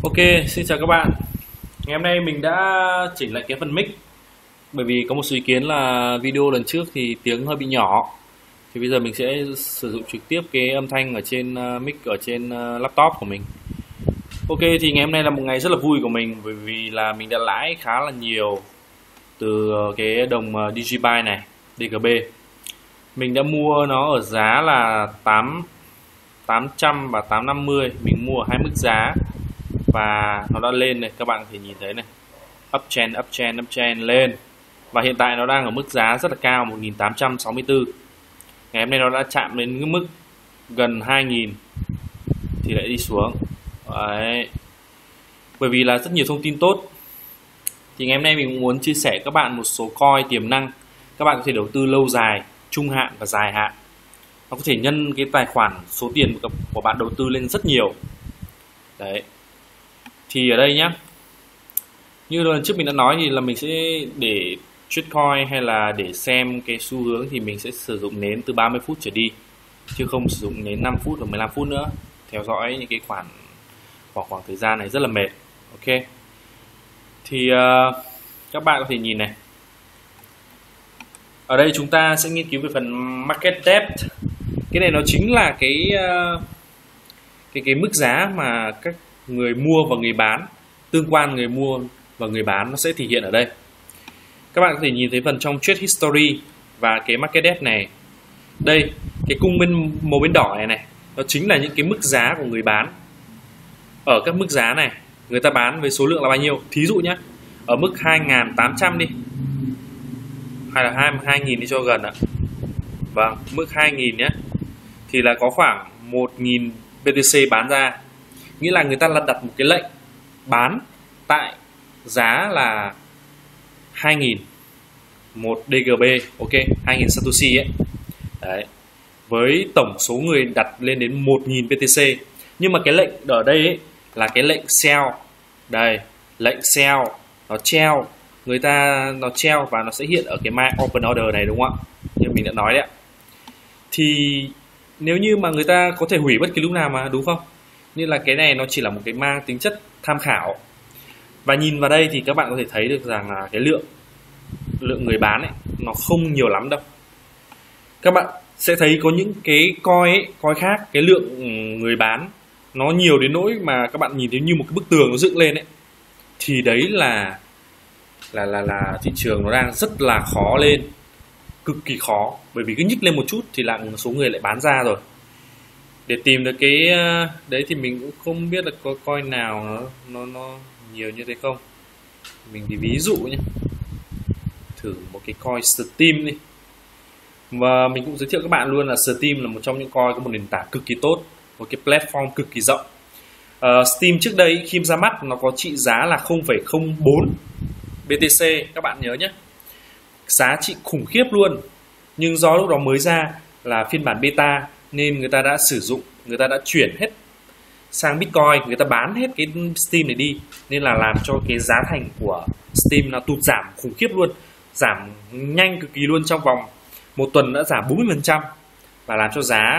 Ok, xin chào các bạn. Ngày hôm nay mình đã chỉnh lại cái phần mic bởi vì có một số ý kiến là video lần trước thì tiếng hơi bị nhỏ. Thì bây giờ mình sẽ sử dụng trực tiếp cái âm thanh ở trên mic ở trên laptop của mình. Ok, thì ngày hôm nay là một ngày rất là vui của mình bởi vì là mình đã lãi khá là nhiều từ cái đồng Digibyte này, DGB. Mình đã mua nó ở giá là 800 và 850, mình mua ở hai mức giá. Và nó đã lên này, các bạn có thể nhìn thấy này, up trend lên. Và hiện tại nó đang ở mức giá rất là cao, 1864. Ngày hôm nay nó đã chạm đến cái mức gần 2000 thì lại đi xuống. Đấy. Bởi vì là rất nhiều thông tin tốt. Thì ngày hôm nay mình cũng muốn chia sẻ các bạn một số coin tiềm năng. Các bạn có thể đầu tư lâu dài, trung hạn và dài hạn. Nó có thể nhân cái tài khoản số tiền của bạn đầu tư lên rất nhiều. Đấy. Thì ở đây nhá, như lần trước mình đã nói thì là mình sẽ để trade coin hay là để xem cái xu hướng thì mình sẽ sử dụng nến từ 30 phút trở đi, chứ không sử dụng nến 5 phút hoặc 15 phút nữa. Theo dõi những cái khoảng thời gian này rất là mệt. Ok, thì các bạn có thể nhìn này, ở đây chúng ta sẽ nghiên cứu về phần market depth. Cái này nó chính là cái mức giá mà các người mua và người bán, tương quan người mua và người bán nó sẽ thể hiện ở đây. Các bạn có thể nhìn thấy phần trong trade history và cái market depth này. Đây, cái cung màu bên đỏ này nó chính là những cái mức giá của người bán. Ở các mức giá này, người ta bán với số lượng là bao nhiêu? Thí dụ nhé, ở mức 2.800 đi, hay là 22.000 đi cho gần ạ. Vâng, mức 2.000 nhé, thì là có khoảng 1.000 BTC bán ra. Nghĩa là người ta là đặt một cái lệnh bán tại giá là 2.000 một DGB, ok, 2.000 Satoshi ấy. Đấy. Với tổng số người đặt lên đến 1.000 BTC. Nhưng mà cái lệnh ở đây ấy, là cái lệnh sell. Đây, lệnh sell nó treo, nó treo và nó sẽ hiện ở cái my open order này, đúng không ạ? Như mình đã nói đấy ạ. Thì nếu như mà người ta có thể hủy bất kỳ lúc nào mà, đúng không? Nên là cái này nó chỉ là một cái mang tính chất tham khảo. Và nhìn vào đây thì các bạn có thể thấy được rằng là cái lượng người bán ấy nó không nhiều lắm đâu. Các bạn sẽ thấy có những cái coin khác, cái lượng người bán nó nhiều đến nỗi mà các bạn nhìn thấy như một cái bức tường nó dựng lên ấy. Thì đấy là thị trường nó đang rất là khó lên, cực kỳ khó, bởi vì cứ nhích lên một chút thì là một số người lại bán ra rồi. Để tìm được cái đấy thì mình cũng không biết là có coin nào nó nhiều như thế không. Mình thì ví dụ nhé, thử một cái coin Steam đi. Và mình cũng giới thiệu các bạn luôn là Steam là một trong những coin có một nền tảng cực kỳ tốt, một cái platform cực kỳ rộng. Steam trước đây khi ra mắt nó có trị giá là 0,04 BTC, các bạn nhớ nhé, giá trị khủng khiếp luôn. Nhưng do lúc đó mới ra là phiên bản beta nên người ta đã chuyển hết sang Bitcoin, người ta bán hết cái Steam này đi, nên là làm cho cái giá thành của Steam nó tụt giảm khủng khiếp luôn, giảm nhanh cực kỳ luôn, trong vòng một tuần đã giảm 40%, và làm cho giá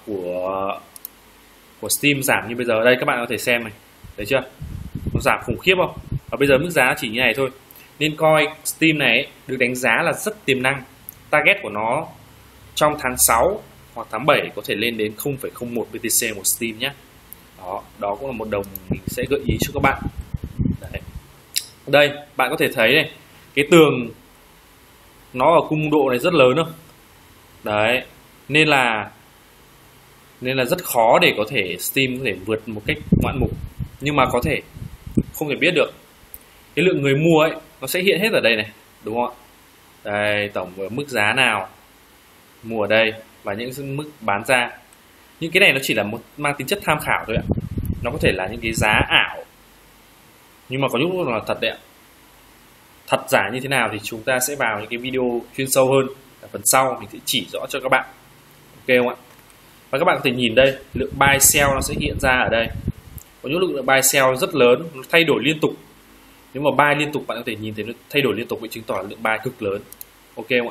của Steam giảm như bây giờ. Đây các bạn có thể xem này, thấy chưa, nó giảm khủng khiếp không? Và bây giờ mức giá chỉ như này thôi, nên coin Steam này được đánh giá là rất tiềm năng. Target của nó trong tháng 6 hoặc tháng 7 có thể lên đến 0,01 BTC một Steam nhé. Đó cũng là một đồng mình sẽ gợi ý cho các bạn. Đấy. Đây bạn có thể thấy này, cái tường nó ở cung độ này rất lớn không? Đấy, nên là rất khó để có thể Steam có thể vượt một cách ngoạn mục. Nhưng mà có thể không thể biết được. Cái lượng người mua ấy nó sẽ hiện hết ở đây này, đúng không ạ? Đây, tổng ở mức giá nào mua ở đây và những mức bán ra. Những cái này nó chỉ là mang tính chất tham khảo thôi ạ. Nó có thể là những cái giá ảo, nhưng mà có lúc là thật đấy ạ. Thật giả như thế nào thì chúng ta sẽ vào những cái video chuyên sâu hơn. Ở phần sau mình sẽ chỉ rõ cho các bạn. Ok không ạ? Và các bạn có thể nhìn đây, lượng buy sell nó sẽ hiện ra ở đây. Có những lượng buy sell rất lớn, nó thay đổi liên tục. Nếu mà buy liên tục bạn có thể nhìn thấy nó thay đổi liên tục, vậy chứng tỏ lượng buy cực lớn. Ok không ạ?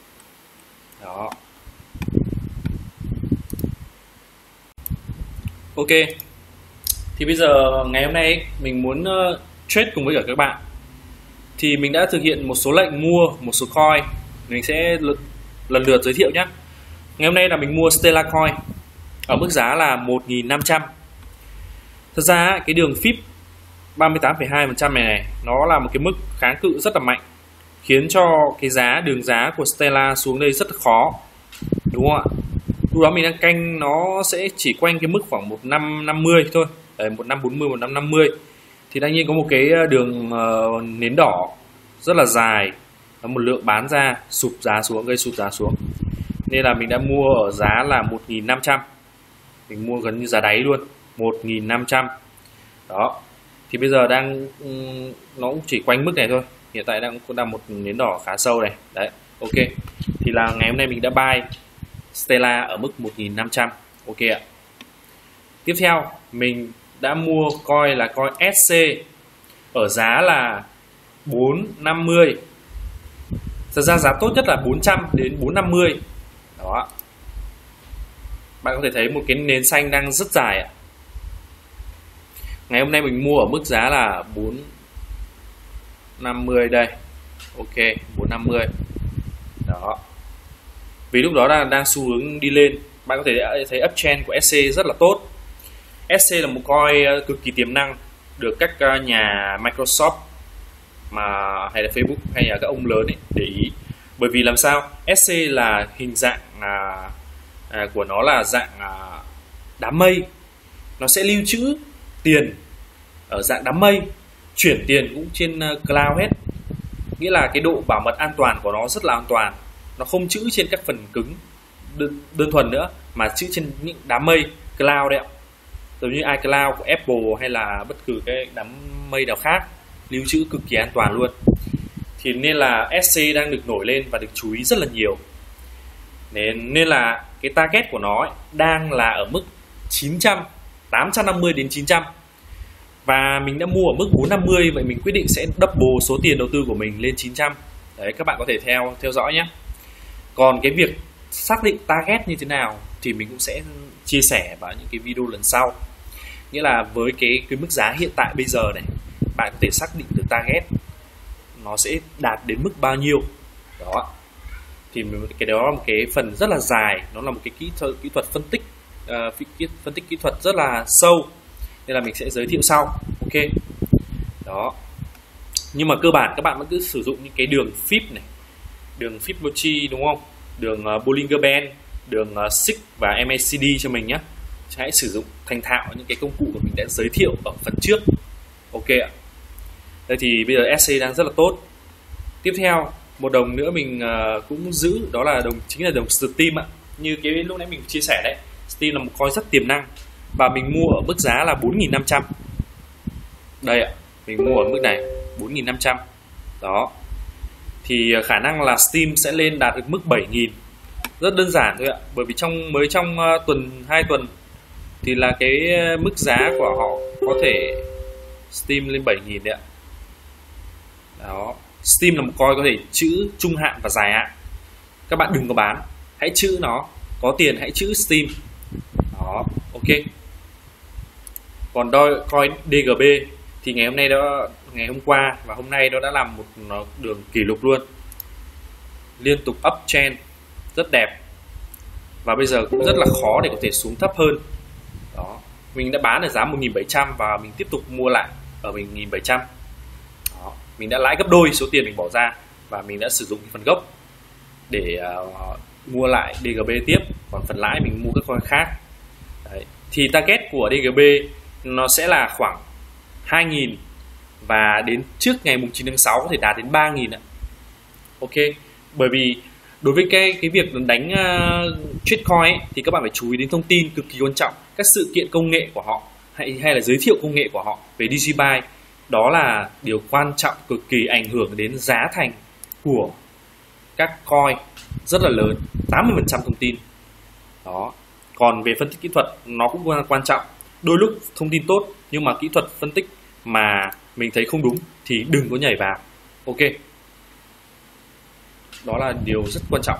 Đó. Ok, thì bây giờ ngày hôm nay ấy, mình muốn trade cùng với cả các bạn. Thì mình đã thực hiện một số lệnh mua một số coin. Mình sẽ lần lượt giới thiệu nhé. Ngày hôm nay là mình mua Stellar Coin ở mức giá là 1.500. Thật ra cái đường FIB 38,2% này nó là một cái mức kháng cự rất là mạnh, khiến cho cái đường giá của Stellar xuống đây rất là khó, đúng không ạ? Lúc đó mình đang canh nó sẽ chỉ quanh cái mức khoảng 1550 thôi. Đấy, 1540, 1550. Thì đương nhiên có một cái đường nến đỏ rất là dài, có một lượng bán ra sụp giá xuống, gây sụp giá xuống. Nên là mình đã mua ở giá là 1.500. Mình mua gần như giá đáy luôn, 1.500. Đó. Thì bây giờ nó cũng chỉ quanh mức này thôi. Hiện tại đang một nến đỏ khá sâu này. Đấy, ok. Thì là ngày hôm nay mình đã buy Stellar ở mức 1.500. Ok ạ. Tiếp theo mình đã mua coin là coin SC ở giá là 450. Thật ra giá tốt nhất là 400 đến 450. Đó. Bạn có thể thấy một cái nến xanh đang rất dài ạ. Ngày hôm nay mình mua ở mức giá là 450 đây. Ok, 450. Đó. Vì lúc đó đang xu hướng đi lên. Bạn có thể thấy uptrend của SC rất là tốt. SC là một coin cực kỳ tiềm năng, được các nhà Microsoft hay là Facebook hay là các ông lớn ấy để ý. Bởi vì làm sao? SC là hình dạng của nó là dạng đám mây. Nó sẽ lưu trữ tiền ở dạng đám mây, chuyển tiền cũng trên cloud hết. Nghĩa là cái độ bảo mật an toàn của nó rất là an toàn. Nó không trữ trên các phần cứng đơn thuần nữa, mà trữ trên những đám mây cloud đấy ạ. Giống như iCloud của Apple hay là bất cứ cái đám mây nào khác, lưu trữ cực kỳ an toàn luôn. Thì nên là SC đang được nổi lên và được chú ý rất là nhiều. Nên là cái target của nó đang là ở mức 850 đến 900. Và mình đã mua ở mức 450, vậy mình quyết định sẽ double số tiền đầu tư của mình lên 900. Đấy, các bạn có thể theo dõi nhé. Còn cái việc xác định target như thế nào thì mình cũng sẽ chia sẻ vào những cái video lần sau. Nghĩa là với cái mức giá hiện tại bây giờ này, bạn có thể xác định được target nó sẽ đạt đến mức bao nhiêu. Đó. Thì cái đó là một cái phần rất là dài, nó là một cái kỹ thuật phân tích kỹ thuật rất là sâu, nên là mình sẽ giới thiệu sau. Ok. Đó. Nhưng mà cơ bản các bạn vẫn cứ sử dụng những cái đường FIB này, đường Fibonacci, đúng không? Đường Bollinger Band, đường SIG và MACD cho mình nhé. Hãy sử dụng thành thạo những cái công cụ mà mình đã giới thiệu ở phần trước. Ok ạ. Đây thì bây giờ SC đang rất là tốt. Tiếp theo một đồng nữa mình cũng giữ, đó là chính là đồng Steam ạ. Như cái lúc nãy mình chia sẻ đấy, Steam là một coin rất tiềm năng và mình mua ở mức giá là 4.500. Đây ạ, mình mua ở mức này 4.500. Đó. Thì khả năng là Steam sẽ lên đạt được mức 7.000. Rất đơn giản thôi ạ, bởi vì trong 2 tuần thì là cái mức giá của họ có thể Steam lên 7.000 đấy ạ. Đó. Steam là một coin có thể trữ trung hạn và dài hạn. Các bạn đừng có bán, hãy trữ nó, có tiền hãy trữ Steam. Đó, ok. Còn coin DGB thì ngày hôm qua và hôm nay nó đã làm một đường kỷ lục luôn, liên tục uptrend rất đẹp, và bây giờ cũng rất là khó để có thể xuống thấp hơn. Đó, mình đã bán ở giá 1.700 và mình tiếp tục mua lại ở 1.700. Đó, mình đã lãi gấp đôi số tiền mình bỏ ra và mình đã sử dụng phần gốc để mua lại DGB tiếp, còn phần lãi mình mua các coin khác. Đấy. Thì target của DGB nó sẽ là khoảng 2.000 và đến trước ngày 9 tháng 6 có thể đạt đến 3.000 ạ. Ok, bởi vì đối với cái việc đánh trade coin ấy, thì các bạn phải chú ý đến thông tin cực kỳ quan trọng, các sự kiện công nghệ của họ hay là giới thiệu công nghệ của họ về DigiBuy. Đó là điều quan trọng, cực kỳ ảnh hưởng đến giá thành của các coin rất là lớn, 80% thông tin. Đó. Còn về phân tích kỹ thuật nó cũng quan trọng. Đôi lúc thông tin tốt nhưng mà kỹ thuật phân tích mà mình thấy không đúng thì đừng có nhảy vào. Ok. Đó là điều rất quan trọng ạ.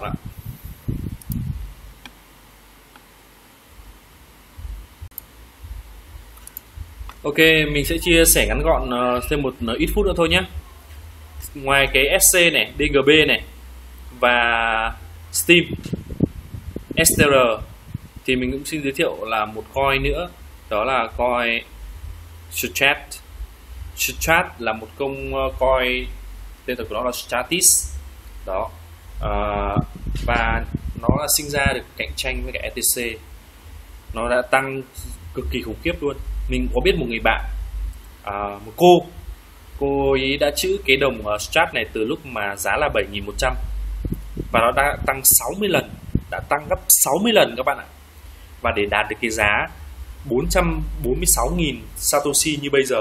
Ok, mình sẽ chia sẻ ngắn gọn thêm một ít phút nữa thôi nhé. Ngoài cái SC này, DGB này và Steam, STR thì mình cũng xin giới thiệu là một coin nữa, đó là coin Strat. Strat là một công coin tên thật của nó là Stratis đó, và nó là sinh ra được cạnh tranh với cả ETC. Nó đã tăng cực kỳ khủng khiếp luôn. Mình có biết một người bạn, một cô ấy đã trữ cái đồng Strat này từ lúc mà giá là 7.100 và nó đã tăng 60 lần, đã tăng gấp 60 lần các bạn ạ. Và để đạt được cái giá 446.000 Satoshi như bây giờ,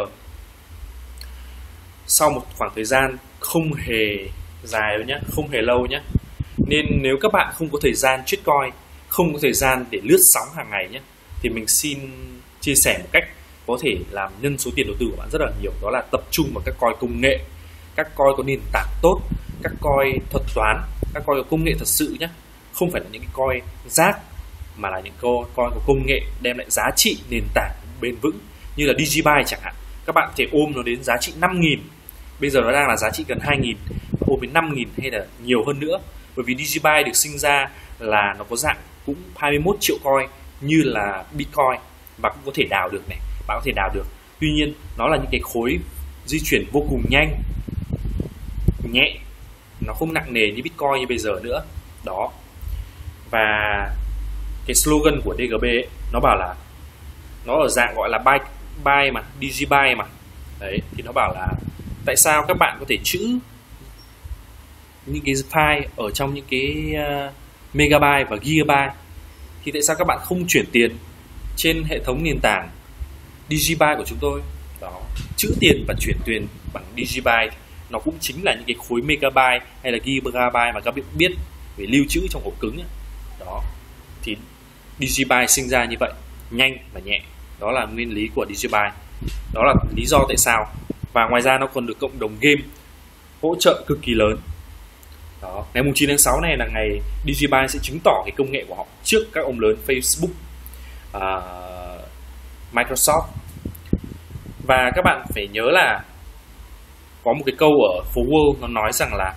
sau một khoảng thời gian không hề dài đâu nhé, không hề lâu nhé. Nên nếu các bạn không có thời gian trade coin, không có thời gian để lướt sóng hàng ngày nhé, thì mình xin chia sẻ một cách có thể làm nhân số tiền đầu tư của bạn rất là nhiều. Đó là tập trung vào các coin công nghệ, các coin có nền tảng tốt, các coin thuật toán, các coin có công nghệ thật sự nhé. Không phải là những cái coin rác, mà là những coin có công nghệ đem lại giá trị nền tảng bền vững, như là Digibyte chẳng hạn. Các bạn có thể ôm nó đến giá trị 5.000, bây giờ nó đang là giá trị gần 2.000, ôm đến 5.000 hay là nhiều hơn nữa. Bởi vì Digibyte được sinh ra là nó có dạng cũng 21 triệu coin như là Bitcoin, và cũng có thể đào được này, bạn có thể đào được. Tuy nhiên nó là những cái khối di chuyển vô cùng nhanh, nhẹ, nó không nặng nề như Bitcoin như bây giờ nữa đó. Và cái slogan của DGB ấy, nó bảo là nó ở dạng gọi là buy mà, Digibyte mà đấy, thì nó bảo là tại sao các bạn có thể trữ những cái file ở trong những cái megabyte và gigabyte, thì tại sao các bạn không chuyển tiền trên hệ thống nền tảng Digibyte của chúng tôi đó. Trữ tiền và chuyển tiền bằng Digibyte nó cũng chính là những cái khối megabyte hay là gigabyte mà các bạn biết về lưu trữ trong ổ cứng ấy. Đó thì Digibyte sinh ra như vậy, nhanh và nhẹ. Đó là nguyên lý của Digibyte, đó là lý do tại sao. Và ngoài ra nó còn được cộng đồng game hỗ trợ cực kỳ lớn đó. Ngày 9 tháng 6 này là ngày Digibyte sẽ chứng tỏ cái công nghệ của họ trước các ông lớn Facebook, Microsoft. Và các bạn phải nhớ là có một cái câu ở phố Wall nó nói rằng là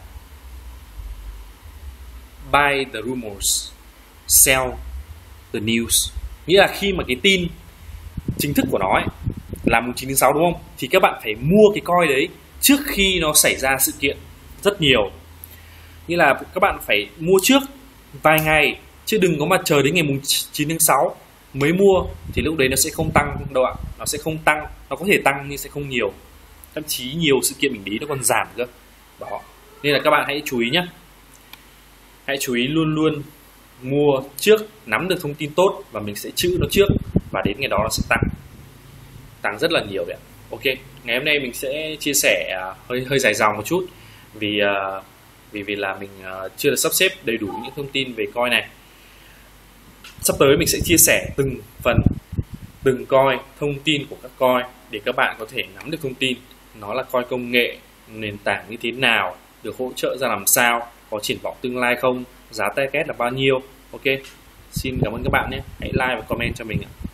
buy the rumors, sell the news. Nghĩa là khi mà cái tin chính thức của nó ấy, là 9 tháng 6 đúng không, thì các bạn phải mua cái coin đấy trước khi nó xảy ra sự kiện rất nhiều. Nghĩa là các bạn phải mua trước vài ngày, chứ đừng có mà chờ đến ngày 9 tháng 6 mới mua, thì lúc đấy nó sẽ không tăng đâu ạ. Nó sẽ không tăng, nó có thể tăng nhưng sẽ không nhiều. Thậm chí nhiều sự kiện mình đi nó còn giảm cơ đó. Nên là các bạn hãy chú ý nhé, hãy chú ý luôn luôn mua trước, nắm được thông tin tốt và mình sẽ trữ nó trước, và đến ngày đó nó sẽ tăng rất là nhiều vậy. Ok, ngày hôm nay mình sẽ chia sẻ hơi dài dòng một chút vì là mình chưa được sắp xếp đầy đủ những thông tin về coin này. Sắp tới mình sẽ chia sẻ từng phần, từng coin, thông tin của các coin để các bạn có thể nắm được thông tin nó là coin công nghệ, nền tảng như thế nào, được hỗ trợ ra làm sao, có triển vọng tương lai không, giá target là bao nhiêu. Ok, xin cảm ơn các bạn nhé, hãy like và comment cho mình ạ.